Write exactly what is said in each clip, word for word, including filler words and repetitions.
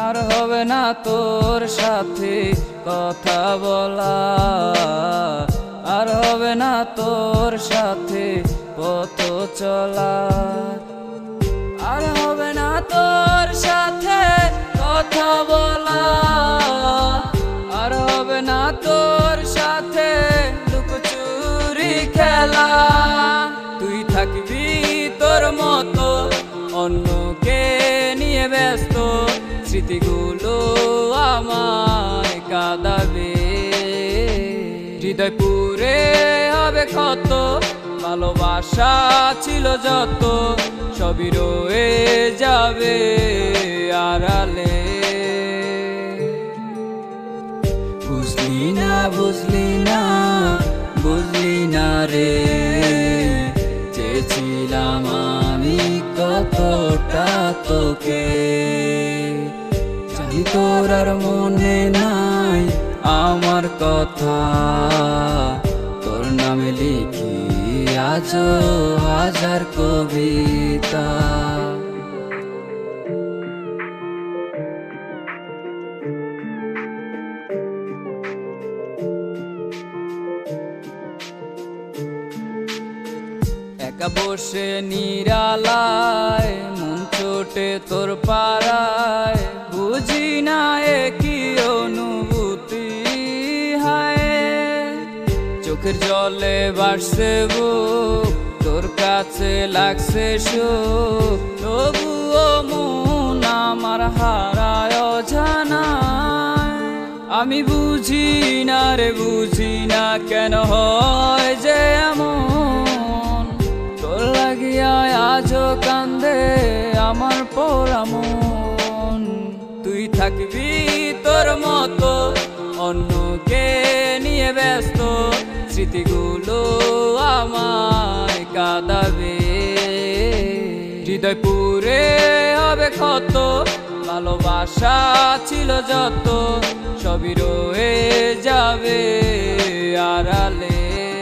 আর হবে না তোর সাথে কথা বলা, আর হবে না তোর সাথে পথ চলা, আর হবে না তোর সাথে কথা বলা, আর হবে না তোর সাথে লুকোচুরি খেলা। তুই থাকবি তোর মতো, অন্যকে নিয়ে ব্যস্ত, স্মৃতিগুলো আমায় কাঁদাবে। হৃদয় পুরে হবে ক্ষত, ভালোবাসা ছিল যত সবই রয়ে যাবে আড়ালে। বুঝলি না বুঝলি না বুঝলি না রে, চেয়েছিলাম আমি কতটা তোকে। জানি তোর আর মনে নাই আমার কথা, তোর নামে লিখি আজও হাজার কবিতা। একা বসে নিরালায় মন ছোটে তোর পাড়ায়, বুঝি না এ কি অনুভূতি হায়। চোখের জলে ভাসছে বুক, তোর কাছে লাগছে সুখ, তবুও মন আমার হারায় অজানায়। আমি বুঝি না রে বুঝি না কেন হয় যে এমন, তোর লাগিয়া আজও কান্দে আমার পোড়া মন। তুই থাকবি তোর মতো, অন্যকে নিয়ে ব্যস্ত, স্মৃতিগুলো আমায় কাঁদাবে। হৃদয় পুরে হবে ক্ষত, ভালোবাসা ছিল যত সবই রয়ে যাবে আড়ালে।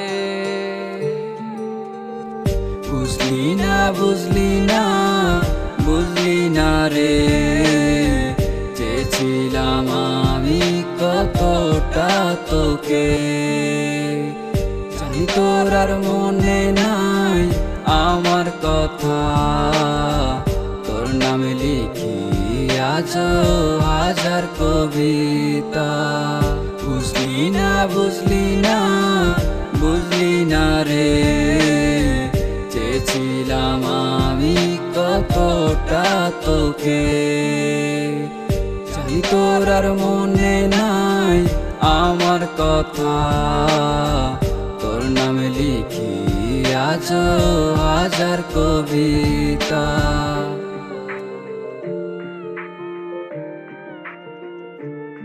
বুঝলি না বুঝলি না বুঝলি না রে, চেয়েছিলাম আমি কতটা তোকে। জানি তোর আর মনে নাই আমার কথা, তোর নামে লিখি আজও হাজার কবিতা। বুঝলি না বুঝলি না বুঝলি না রে, চেয়েছিলাম আমি কতটা তোকে। জানি তোর আর মনে নাই আমার কথা, তোর নামে লিখি আজও হাজার কবিতা।